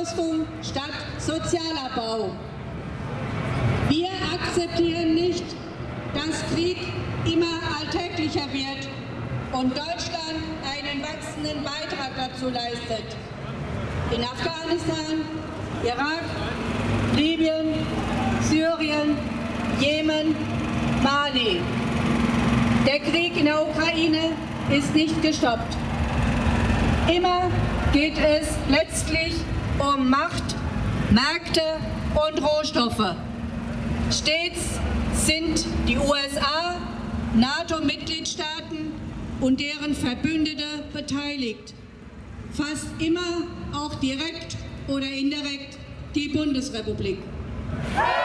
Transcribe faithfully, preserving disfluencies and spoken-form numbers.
Aufrüstung statt Sozialabbau. Wir akzeptieren nicht, dass Krieg immer alltäglicher wird und Deutschland einen wachsenden Beitrag dazu leistet. In Afghanistan, Irak, Libyen, Syrien, Jemen, Mali. Der Krieg in der Ukraine ist nicht gestoppt. Immer geht es letztlich um Macht, Märkte und Rohstoffe. Stets sind die U S A, NATO-Mitgliedstaaten und deren Verbündete beteiligt. Fast immer auch direkt oder indirekt die Bundesrepublik.